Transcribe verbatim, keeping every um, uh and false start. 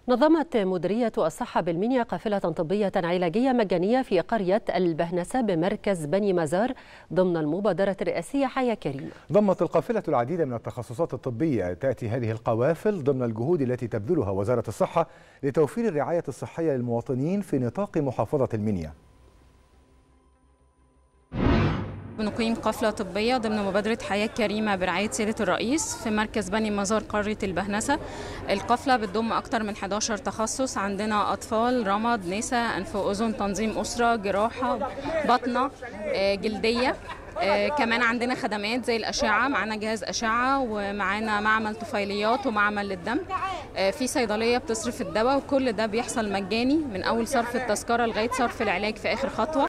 نظمت مديرية الصحة بالمنيا قافلة طبية علاجية مجانية في قرية البهنسة بمركز بني مزار ضمن المبادرة الرئاسية حياة كريمة. ضمت القافلة العديد من التخصصات الطبية. تأتي هذه القوافل ضمن الجهود التي تبذلها وزارة الصحة لتوفير الرعاية الصحية للمواطنين في نطاق محافظة المنيا. بنقيم قافلة طبية ضمن مبادرة حياة كريمة برعاية سيادة الرئيس في مركز بني مزار قرية البهنسة. القافلة بتضم أكثر من إحدى عشر تخصص، عندنا أطفال، رمد، نساء، أنف وأذن، تنظيم أسرة، جراحة، بطنة، جلدية. آه كمان عندنا خدمات زي الأشعة، معانا جهاز أشعة ومعانا معمل طفيليات ومعمل للدم. آه في صيدلية بتصرف الدواء، وكل ده بيحصل مجاني من أول صرف التذكرة لغاية صرف العلاج في آخر خطوة.